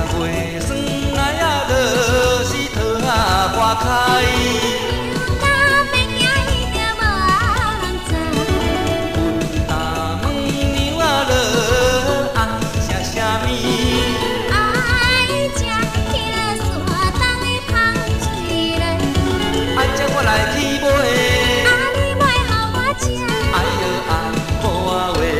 月霜来啊，就是桃啊花开。 家别行伊就无人知。 阮若问娘啊，爱食啥物？ 爱食迄个山东的芳水螺。 爱食我来去买。 你莫互我食。 哎哟啊，无啊话。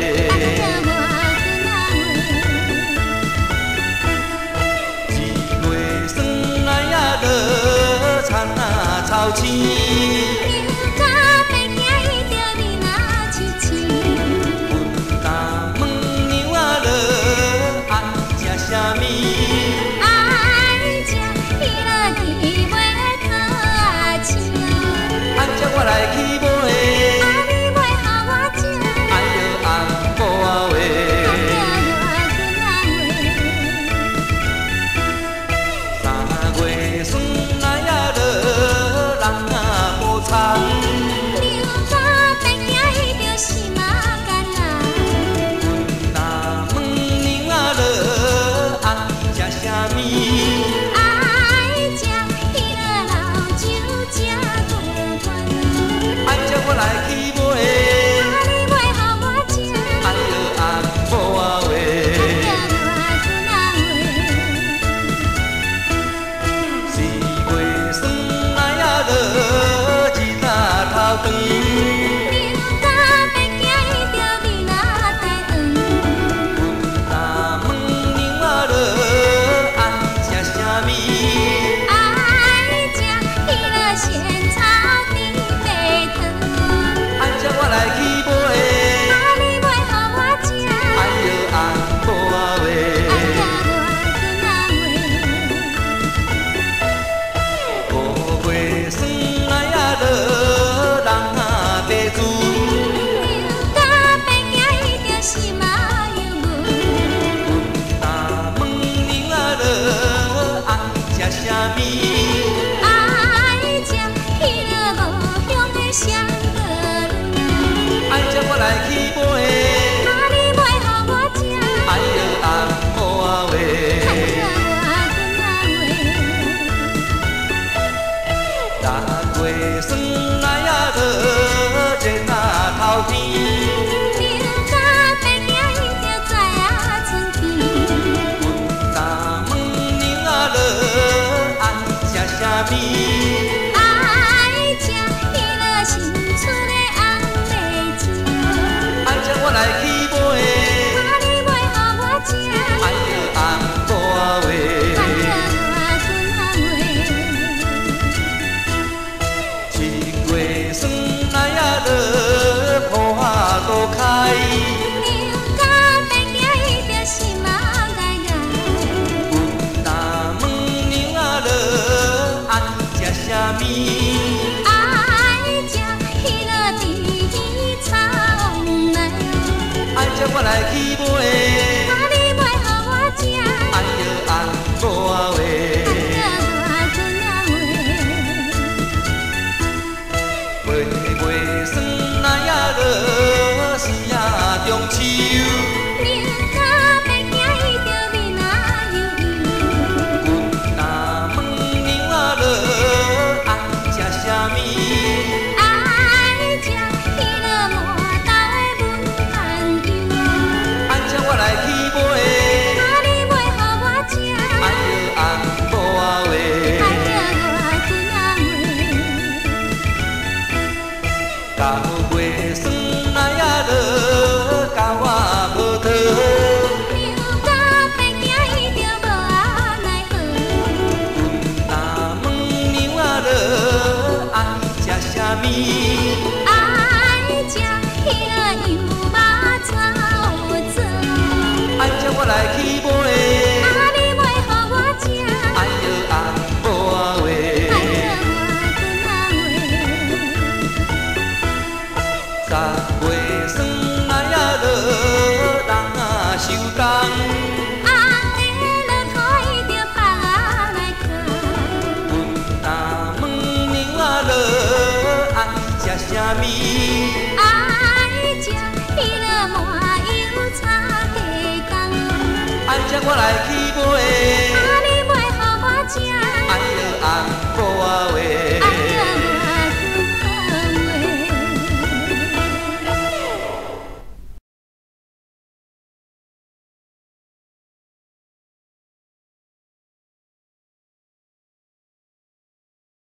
草青， 牛角白行伊着面若青青。 阮若问娘啊，爱食啥物？ 爱食迄个鸡尾桃啊青。 爱食我来去买。 你莫互我食。 哎哟啊，无啊话。3月霜来啊，人啊无参。 牛角白行伊着心啊干啊。 阮若问娘啊，爱食啥物？ 爱食迄个老酒食过关。 爱食我来去买。 你莫互我食。 哎哟啊，无啊话。4月霜来啊，日早头长。 牛角白行伊着面若大黄。 阮若问娘啊，爱食啥物？ 爱食迄个仙草甜白糖。 爱食我来去买。 你莫互我食。 哎哟啊，无啊话。5月霜来啊，人啊白船。 牛角白行伊着心啊忧闷。 阮若问娘啊，爱食啥物？ 爱食迄个无香的香果轮。 爱食我来去买。 你莫互我食。 哎哟啊，无啊话。6月霜来啊，热啊头天。 牛角白行伊着知影春天。 阮若问娘啊，爱食啥物？ 爱食迄个新出的红梅子。 爱食我来去买。 你莫互我食。 哎哟啊，无啊话。7月霜来啊，桃花都开。 牛角白行伊着心啊爱爱。 阮若问娘啊，爱食啥物？ 爱食迄个甜鱼炒黄来。 爱食我来去买。 你莫互我食。 哎哟啊，无啊话。月霜来啊，时啊中秋。 牛角白行伊着面若油油。 阮若问娘啊，爱食啥物？ 爱食迄个麻豆的文旦油。 爱食我来去买。 你莫互我食。 哎哟啊，无啊话。9月霜来啊，甲我无讨。 牛角白行伊着无啊奈何。 阮若问娘啊，爱食啥物？ 爱食迄个羊肉炒粥。 爱食我来去买。 你莫互我食。 哎哟啊，无啊话。10月霜来啊，人啊收工。 红的落土伊着放来看。 阮若问娘啊，爱食啥物？ 爱食迄个麻油炒鸡公。 爱食我来去买。